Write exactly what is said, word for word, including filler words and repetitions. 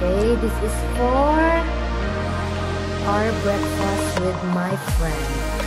Okay, this is for our breakfast with my friend.